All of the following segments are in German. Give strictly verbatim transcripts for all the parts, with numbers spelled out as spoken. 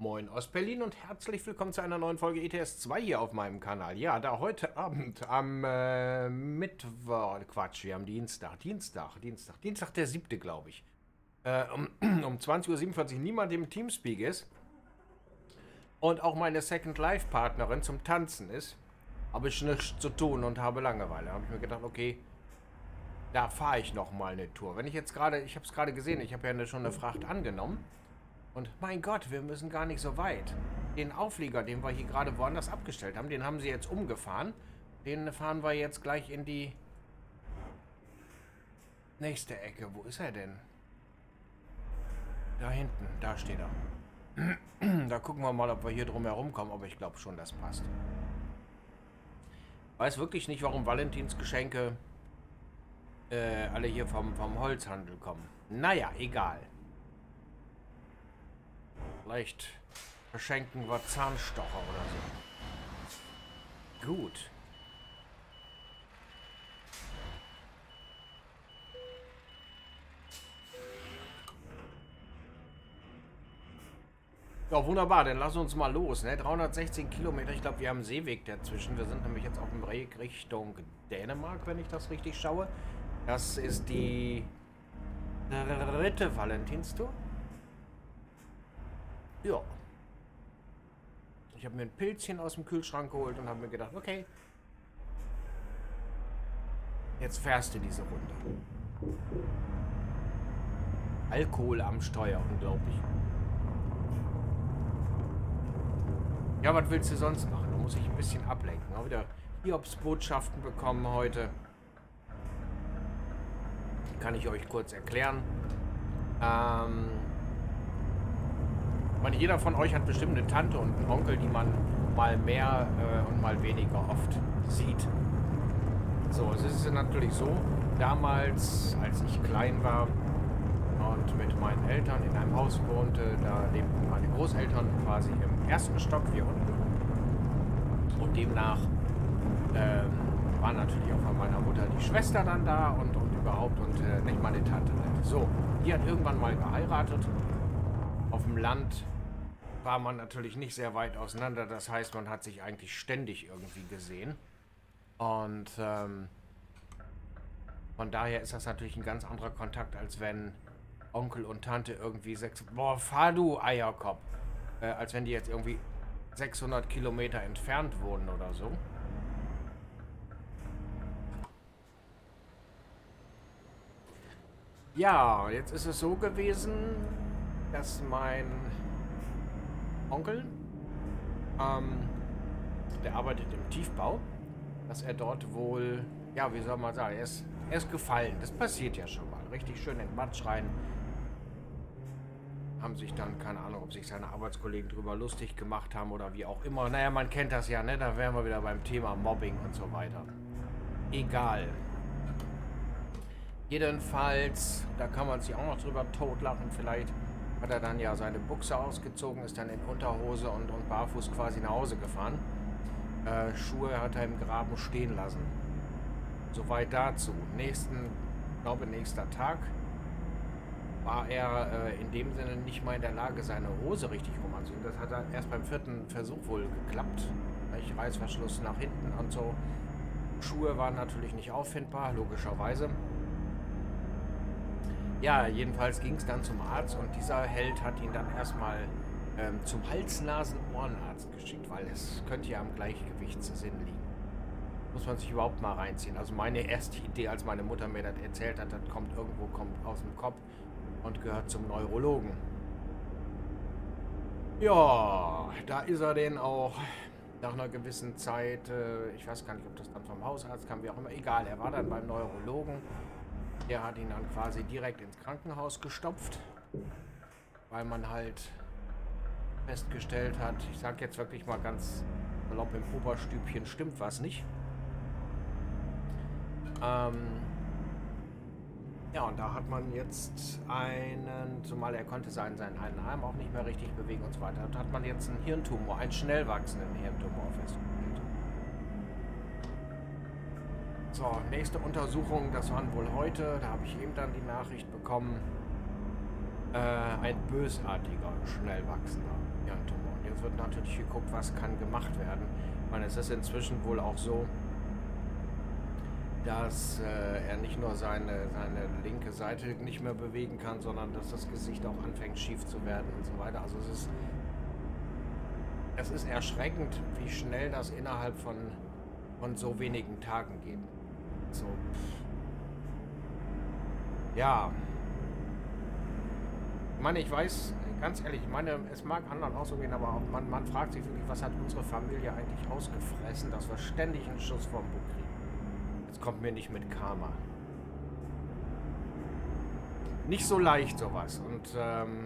Moin aus Berlin und herzlich willkommen zu einer neuen Folge E T S zwei hier auf meinem Kanal. Ja, da heute Abend am äh, Mittwoch, Quatsch, wir haben Dienstag, Dienstag, Dienstag, Dienstag der siebte, glaube ich, äh, um, um zwanzig Uhr siebenundvierzig niemand im Teamspeak ist und auch meine Second Life Partnerin zum Tanzen ist, habe ich nichts zu tun und habe Langeweile. Da habe ich mir gedacht, okay, da fahre ich noch mal eine Tour. Wenn ich jetzt gerade, ich habe es gerade gesehen, ich habe ja schon eine Fracht angenommen. Und mein Gott, wir müssen gar nicht so weit. Den Auflieger, den wir hier gerade woanders abgestellt haben, den haben sie jetzt umgefahren. Den fahren wir jetzt gleich in die nächste Ecke. Wo ist er denn? Da hinten, da steht er. Da gucken wir mal, ob wir hier drum herum kommen, aber ich glaube schon, das passt. Weiß wirklich nicht, warum Valentinsgeschenke äh, alle hier vom, vom Holzhandel kommen. Naja, egal. Vielleicht verschenken wir Zahnstocher oder so. Gut. Ja, wunderbar. Dann lass uns mal los. Ne? dreihundertsechzehn Kilometer. Ich glaube, wir haben einen Seeweg dazwischen. Wir sind nämlich jetzt auf dem Weg Richtung Dänemark, wenn ich das richtig schaue. Das ist die dritte Valentinstour. Ja. Ich habe mir ein Pilzchen aus dem Kühlschrank geholt und habe mir gedacht, okay, jetzt fährst du diese Runde. Alkohol am Steuer, unglaublich. Ja, was willst du sonst machen? Da muss ich ein bisschen ablenken. Auch wieder Hiobsbotschaften bekommen heute. Kann ich euch kurz erklären. Ähm... Ich meine, jeder von euch hat bestimmt eine Tante und einen Onkel, die man mal mehr äh, und mal weniger oft sieht. So, es ist natürlich so, damals, als ich klein war und mit meinen Eltern in einem Haus wohnte, da lebten meine Großeltern quasi im ersten Stock, wir unten. Und demnach ähm, war natürlich auch von meiner Mutter die Schwester dann da und, und überhaupt und äh, nicht meine Tante. So, die hat irgendwann mal geheiratet. Auf dem Land war man natürlich nicht sehr weit auseinander. Das heißt, man hat sich eigentlich ständig irgendwie gesehen. Und ähm, von daher ist das natürlich ein ganz anderer Kontakt, als wenn Onkel und Tante irgendwie sechs... Boah, fahr du, Eierkopf! Äh, als wenn die jetzt irgendwie sechshundert Kilometer entfernt wohnen oder so. Ja, jetzt ist es so gewesen, dass mein Onkel, ähm, der arbeitet im Tiefbau, dass er dort wohl, ja, wie soll man sagen, er ist, er ist gefallen. Das passiert ja schon mal. Richtig schön in den Matsch rein. Haben sich dann, keine Ahnung, ob sich seine Arbeitskollegen drüber lustig gemacht haben oder wie auch immer. Naja, man kennt das ja, ne? Da wären wir wieder beim Thema Mobbing und so weiter. Egal. Jedenfalls, da kann man sich auch noch drüber totlachen vielleicht. Hat er dann ja seine Buchse ausgezogen, ist dann in Unterhose und, und barfuß quasi nach Hause gefahren. Äh, Schuhe hat er im Graben stehen lassen. Soweit dazu. Nächsten, glaube nächster Tag war er äh, in dem Sinne nicht mal in der Lage, seine Hose richtig rumanzuziehen. Das hat er erst beim vierten Versuch wohl geklappt. Ich Reißverschluss nach hinten und so. Schuhe waren natürlich nicht auffindbar, logischerweise. Ja, jedenfalls ging es dann zum Arzt und dieser Held hat ihn dann erstmal ähm, zum Hals-Nasen-Ohrenarzt geschickt, weil es könnte ja am Gleichgewichtssinn liegen. Muss man sich überhaupt mal reinziehen. Also meine erste Idee, als meine Mutter mir das erzählt hat, das kommt irgendwo kommt aus dem Kopf und gehört zum Neurologen. Ja, da ist er denn auch nach einer gewissen Zeit, äh, ich weiß gar nicht, ob das dann vom Hausarzt kam, wie auch immer, egal, er war dann beim Neurologen. Der hat ihn dann quasi direkt ins Krankenhaus gestopft, weil man halt festgestellt hat, ich sage jetzt wirklich mal ganz salopp, im Oberstübchen stimmt was nicht. Ähm ja, und da hat man jetzt einen, zumal er konnte seinen, seinen einen Arm auch nicht mehr richtig bewegen und so weiter, da hat man jetzt einen Hirntumor, einen schnell wachsenden Hirntumor festgestellt. So, nächste Untersuchung, das waren wohl heute. Da habe ich eben dann die Nachricht bekommen. Äh, ein bösartiger, schnell wachsender Hirntumor. Und jetzt wird natürlich geguckt, was kann gemacht werden. Ich meine, es ist inzwischen wohl auch so, dass äh, er nicht nur seine, seine linke Seite nicht mehr bewegen kann, sondern dass das Gesicht auch anfängt schief zu werden und so weiter. Also es ist, es ist erschreckend, wie schnell das innerhalb von, von so wenigen Tagen geht. So. Ja. Ich meine, ich weiß, ganz ehrlich, ich meine, es mag anderen auch so gehen, aber auch man, man fragt sich wirklich, was hat unsere Familie eigentlich ausgefressen, dass wir ständig einen Schuss vom Bug kriegen. Jetzt kommt mir nicht mit Karma. Nicht so leicht sowas. Und ähm,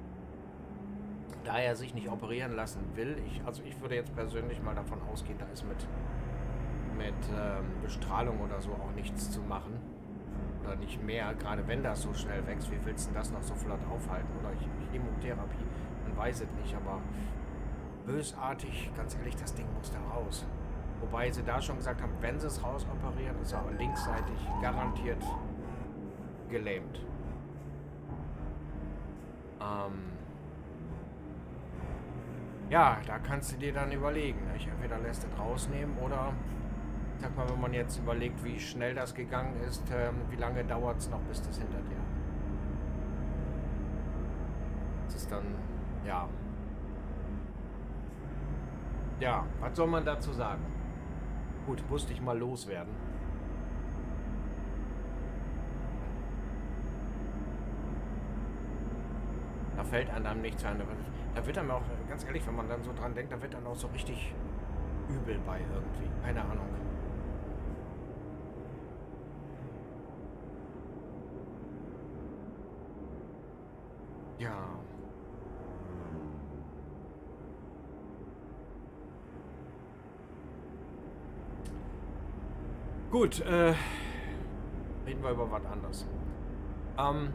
da er sich nicht operieren lassen will, ich, also ich würde jetzt persönlich mal davon ausgehen, da ist mit, mit ähm, Bestrahlung oder so auch nichts zu machen. Oder nicht mehr, gerade wenn das so schnell wächst, wie willst du das noch so flott aufhalten? Oder Chemotherapie, man weiß es nicht, aber bösartig, ganz ehrlich, das Ding muss da raus. Wobei sie da schon gesagt haben, wenn sie es rausoperieren, ist er aber linksseitig garantiert gelähmt. Ähm ja, da kannst du dir dann überlegen. Nicht? Entweder lässt du es rausnehmen oder, sag mal, wenn man jetzt überlegt, wie schnell das gegangen ist, ähm, wie lange dauert es noch, bis das hinter dir? Das ist dann, ja. Ja, was soll man dazu sagen? Gut, musste ich mal loswerden. Da fällt einem dann nichts ein. Da wird einem auch, ganz ehrlich, wenn man dann so dran denkt, da wird dann auch so richtig übel bei irgendwie. Keine Ahnung. Ja. Gut, äh, reden wir über was anderes. Ähm,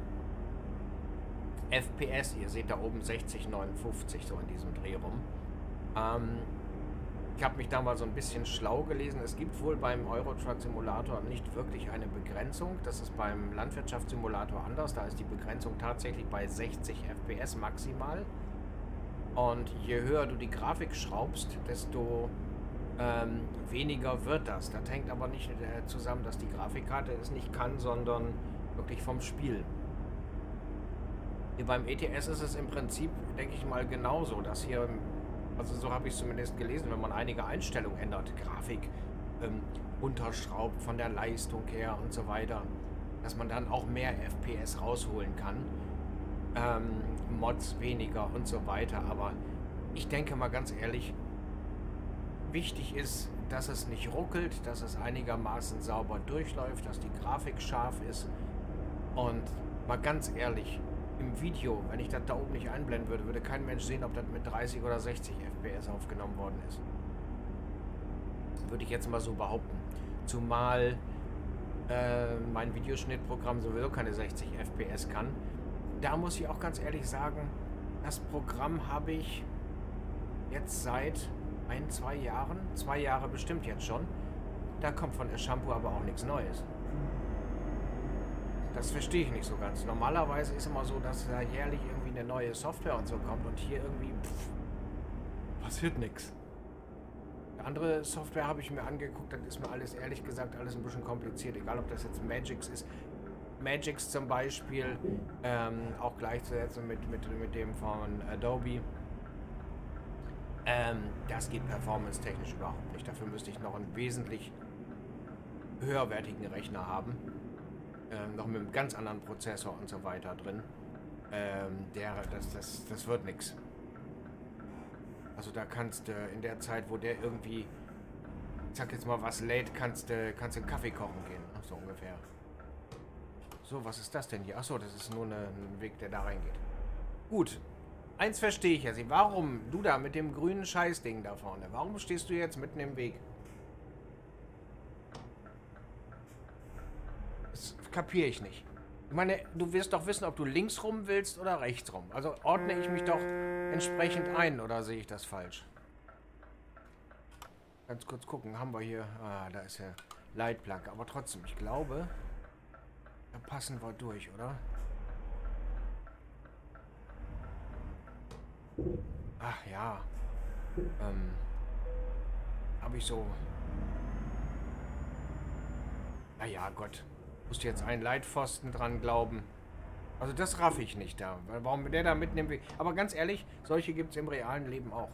F P S, ihr seht da oben sechzig, neunundfünfzig, so in diesem Dreh rum. Ähm, ich habe mich da mal so ein bisschen schlau gelesen. Es gibt wohl beim Euro Truck Simulator nicht wirklich eine Begrenzung. Das ist beim Landwirtschaftssimulator anders. Da ist die Begrenzung tatsächlich bei sechzig F P S maximal. Und je höher du die Grafik schraubst, desto ähm, weniger wird das. Das hängt aber nicht äh, zusammen, dass die Grafikkarte es nicht kann, sondern wirklich vom Spiel. Hier beim E T S ist es im Prinzip, denke ich mal, genauso, dass hier, also so habe ich es zumindest gelesen, wenn man einige Einstellungen ändert, Grafik ähm, unterschraubt von der Leistung her und so weiter, dass man dann auch mehr F P S rausholen kann. Ähm, Mods weniger und so weiter, aber ich denke mal ganz ehrlich, wichtig ist, dass es nicht ruckelt, dass es einigermaßen sauber durchläuft, dass die Grafik scharf ist und mal ganz ehrlich, im Video, wenn ich das da oben nicht einblenden würde, würde kein Mensch sehen, ob das mit dreißig oder sechzig F P S aufgenommen worden ist. Würde ich jetzt mal so behaupten. Zumal äh, mein Videoschnittprogramm sowieso keine sechzig F P S kann. Da muss ich auch ganz ehrlich sagen, das Programm habe ich jetzt seit ein, zwei Jahren, zwei Jahre bestimmt jetzt schon. Da kommt von Shampoo aber auch nichts Neues. Das verstehe ich nicht so ganz. Normalerweise ist immer so, dass da jährlich irgendwie eine neue Software und so kommt und hier irgendwie pff, passiert nichts. Andere Software habe ich mir angeguckt, dann ist mir alles, ehrlich gesagt, alles ein bisschen kompliziert. Egal, ob das jetzt Magix ist. Magix zum Beispiel, ähm, auch gleichzusetzen mit, mit, mit dem von Adobe. Ähm, das geht performance-technisch überhaupt nicht. Dafür müsste ich noch einen wesentlich höherwertigen Rechner haben. Ähm, noch mit einem ganz anderen Prozessor und so weiter drin. Ähm, der, das, das, das wird nichts. Also da kannst du äh, in der Zeit, wo der irgendwie, ich sag jetzt mal, was lädt, kannst du kannst einen Kaffee kochen gehen. So ungefähr. So, was ist das denn hier? Achso, das ist nur eine, ein Weg, der da reingeht. Gut. Eins verstehe ich ja. Sie, warum du da mit dem grünen Scheißding da vorne? Warum stehst du jetzt mitten im Weg? Das kapiere ich nicht. Ich meine, du wirst doch wissen, ob du links rum willst oder rechts rum. Also ordne ich mich doch entsprechend ein, oder sehe ich das falsch? Ganz kurz gucken, haben wir hier... Ah, da ist ja Leitplanke. Aber trotzdem, ich glaube, da passen wir durch, oder? Ach ja. Ähm. Habe ich so... Naja, Gott. Musst du jetzt einen Leitpfosten dran glauben. Also das raff ich nicht da. Warum der da mitnimmt. Aber ganz ehrlich, solche gibt es im realen Leben auch.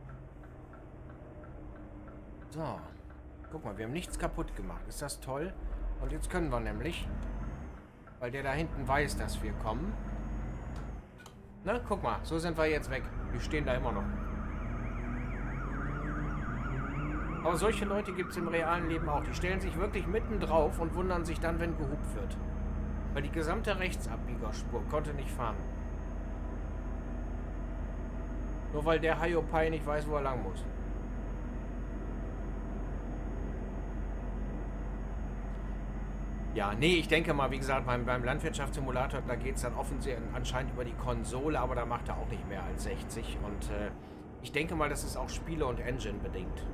So. Guck mal, wir haben nichts kaputt gemacht. Ist das toll? Und jetzt können wir nämlich, weil der da hinten weiß, dass wir kommen. Na, guck mal, so sind wir jetzt weg. Wir stehen da immer noch. Aber solche Leute gibt es im realen Leben auch. Die stellen sich wirklich mitten drauf und wundern sich dann, wenn gehupt wird. Weil die gesamte Rechtsabbiegerspur konnte nicht fahren. Nur weil der Hiopai nicht weiß, wo er lang muss. Ja, nee, ich denke mal, wie gesagt, beim, beim Landwirtschaftssimulator, da geht es dann offensichtlich anscheinend über die Konsole, aber da macht er auch nicht mehr als sechzig. Und äh, ich denke mal, das ist auch Spiele- und Engine bedingt.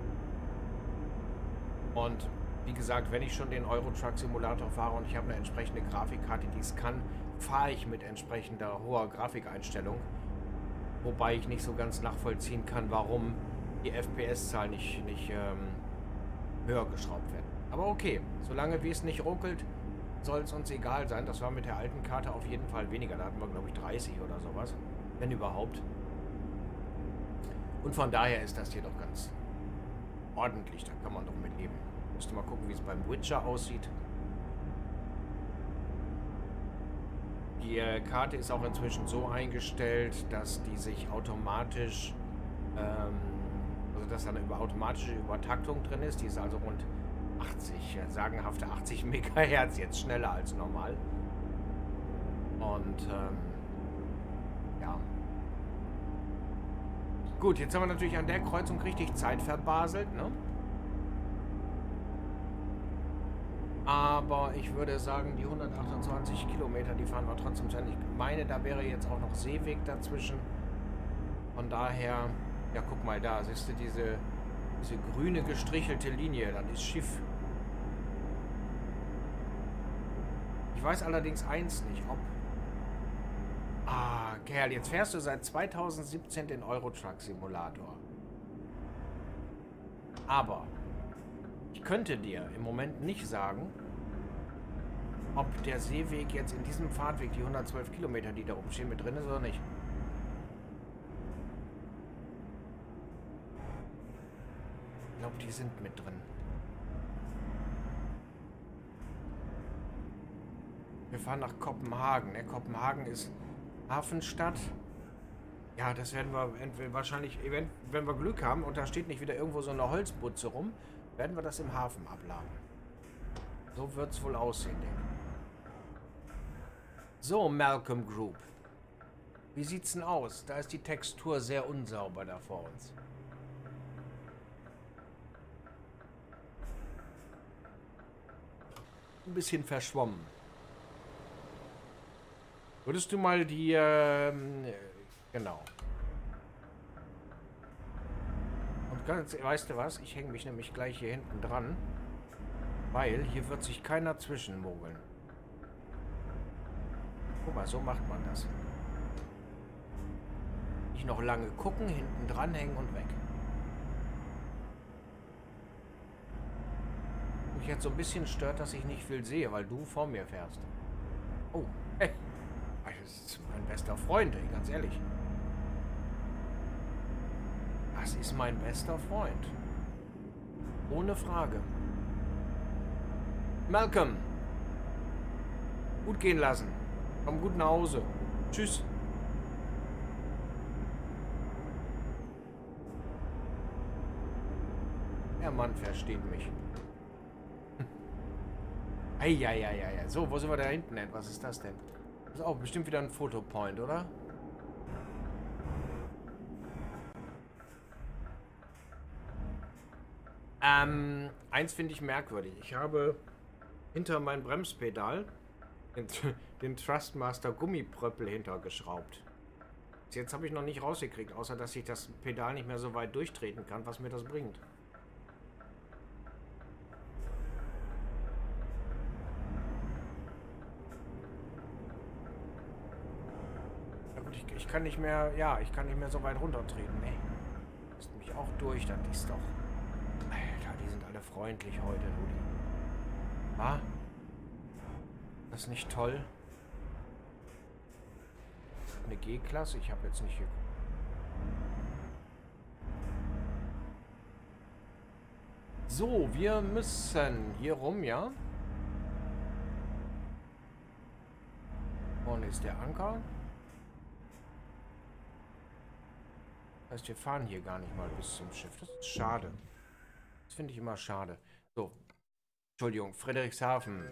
Und wie gesagt, wenn ich schon den Euro Truck Simulator fahre und ich habe eine entsprechende Grafikkarte, die es kann, fahre ich mit entsprechender hoher Grafikeinstellung. Wobei ich nicht so ganz nachvollziehen kann, warum die F P S-Zahl nicht, nicht ähm, höher geschraubt wird. Aber okay, solange wie es nicht ruckelt, soll es uns egal sein. Das war mit der alten Karte auf jeden Fall weniger. Da hatten wir, glaube ich, dreißig oder sowas. Wenn überhaupt. Und von daher ist das hier doch ganz ordentlich. Da kann man doch mit leben. Müsste mal gucken, wie es beim Witcher aussieht. Die äh, Karte ist auch inzwischen so eingestellt, dass die sich automatisch, ähm, also dass da eine über automatische Übertaktung drin ist. Die ist also rund achtzig, äh, sagenhafte achtzig Megahertz, jetzt schneller als normal. Und ähm, ja. Gut, jetzt haben wir natürlich an der Kreuzung richtig Zeit verbaselt, ne? Aber ich würde sagen, die hundertachtundzwanzig Kilometer, die fahren wir trotzdem zu Ende. Ich meine, da wäre jetzt auch noch Seeweg dazwischen. Von daher, ja, guck mal da, siehst du diese, diese grüne gestrichelte Linie, das ist Schiff. Ich weiß allerdings eins nicht, ob... Ah, Kerl, jetzt fährst du seit zweitausendsiebzehn den Euro Truck Simulator. Aber ich könnte dir im Moment nicht sagen, ob der Seeweg jetzt in diesem Fahrtweg, die hundertzwölf Kilometer, die da oben stehen, mit drin ist oder nicht. Ich glaube, die sind mit drin. Wir fahren nach Kopenhagen. Ne? Kopenhagen ist Hafenstadt. Ja, das werden wir entweder wahrscheinlich, wenn wir Glück haben und da steht nicht wieder irgendwo so eine Holzbutze rum, werden wir das im Hafen abladen. So wird es wohl aussehen, denke ich. So, Malcolm Group. Wie sieht's denn aus? Da ist die Textur sehr unsauber da vor uns. Ein bisschen verschwommen. Würdest du mal die, ähm, genau. Und ganz, weißt du was? Ich hänge mich nämlich gleich hier hinten dran. Weil hier wird sich keiner zwischenmogeln. Guck mal, so macht man das. Nicht noch lange gucken, hinten dranhängen und weg. Mich jetzt so ein bisschen stört, dass ich nicht viel sehe, weil du vor mir fährst. Oh, hey. Das ist mein bester Freund, ey, ganz ehrlich. Das ist mein bester Freund. Ohne Frage. Malcolm. Gut gehen lassen. Komm gut nach Hause. Tschüss. Der Mann versteht mich. Eieieiei. So, wo sind wir da hinten denn? Was ist das denn? Das ist auch bestimmt wieder ein Fotopoint, oder? Ähm, eins finde ich merkwürdig. Ich habe hinter mein Bremspedal den, den Trustmaster Gummipröppel hintergeschraubt. Jetzt habe ich noch nicht rausgekriegt, außer dass ich das Pedal nicht mehr so weit durchtreten kann, was mir das bringt. kann nicht mehr, ja, ich kann nicht mehr so weit runtertreten, ne? Ist mich auch durch, das ist doch... Alter, die sind alle freundlich heute, Rudi. Ah? Das ist nicht toll. Eine G-Klasse? Ich habe jetzt nicht geguckt. So, wir müssen hier rum, ja? Vorne ist der Anker. Das heißt, wir fahren hier gar nicht mal bis zum Schiff. Das ist schade. Das finde ich immer schade. So. Entschuldigung, Friedrichshafen.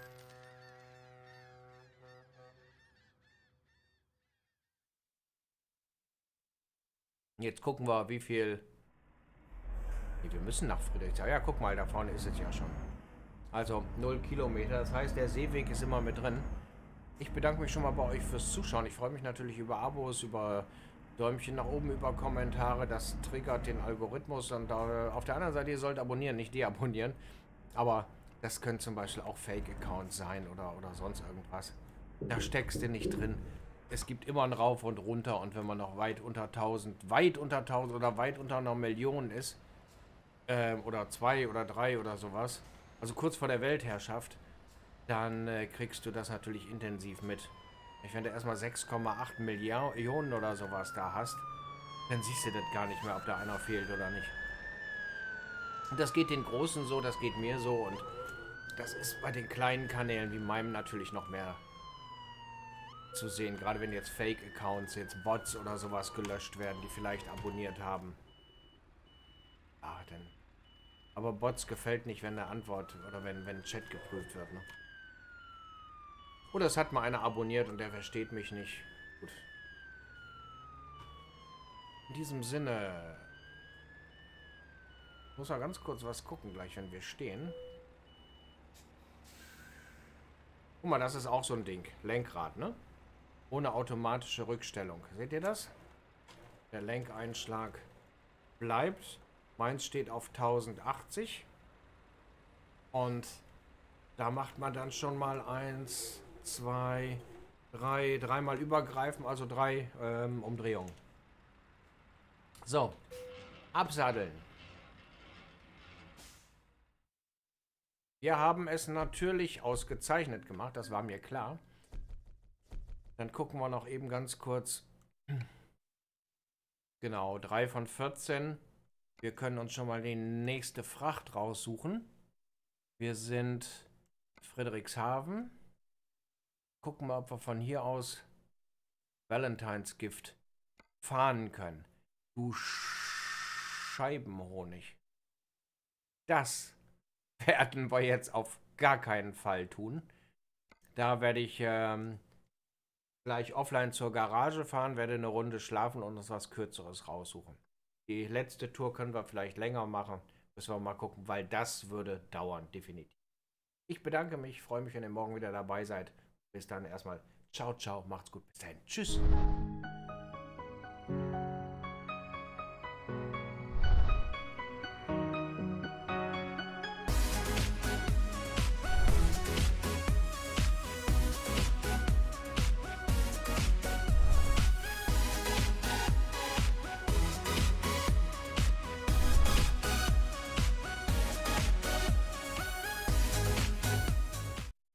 Jetzt gucken wir, wie viel... Nee, wir müssen nach Friedrichshafen. Ja, guck mal, da vorne ist es ja schon. Also null Kilometer. Das heißt, der Seeweg ist immer mit drin. Ich bedanke mich schon mal bei euch fürs Zuschauen. Ich freue mich natürlich über Abos, über Däumchen nach oben, über Kommentare. Das triggert den Algorithmus. Und äh, auf der anderen Seite, ihr sollt abonnieren, nicht deabonnieren. Aber das können zum Beispiel auch Fake-Accounts sein oder, oder sonst irgendwas. Da steckst du nicht drin. Es gibt immer ein Rauf und runter. Und wenn man noch weit unter tausend, weit unter tausend oder weit unter einer Million ist, äh, oder zwei oder drei oder sowas, also kurz vor der Weltherrschaft, dann äh, kriegst du das natürlich intensiv mit. Wenn du erstmal sechs Komma acht Millionen oder sowas da hast, dann siehst du das gar nicht mehr, ob da einer fehlt oder nicht. Und das geht den Großen so, das geht mir so und das ist bei den kleinen Kanälen wie meinem natürlich noch mehr zu sehen. Gerade wenn jetzt Fake-Accounts, jetzt Bots oder sowas gelöscht werden, die vielleicht abonniert haben. Ah, denn... Aber Bots gefällt nicht, wenn eine Antwort oder wenn, wenn Chat geprüft wird, ne? Oder es hat mal einer abonniert und der versteht mich nicht. Gut. In diesem Sinne... Ich muss mal ganz kurz was gucken, gleich wenn wir stehen. Guck mal, das ist auch so ein Ding. Lenkrad, ne? Ohne automatische Rückstellung. Seht ihr das? Der Lenkeinschlag bleibt. Meins steht auf tausendachtzig. Und da macht man dann schon mal eins, zwei, drei, dreimal übergreifen, also drei ähm, Umdrehungen. So, absatteln. Wir haben es natürlich ausgezeichnet gemacht, das war mir klar. Dann gucken wir noch eben ganz kurz. Genau, drei von vierzehn. Wir können uns schon mal die nächste Fracht raussuchen. Wir sind Friedrichshafen. Gucken wir, ob wir von hier aus Valentines Gift fahren können. Du Scheibenhonig. Das werden wir jetzt auf gar keinen Fall tun. Da werde ich ähm, gleich offline zur Garage fahren, werde eine Runde schlafen und uns was Kürzeres raussuchen. Die letzte Tour können wir vielleicht länger machen. Müssen wir mal gucken, weil das würde dauern, definitiv. Ich bedanke mich, freue mich, wenn ihr morgen wieder dabei seid. Bis dann erstmal. Ciao, ciao, macht's gut. Bis dahin. Tschüss.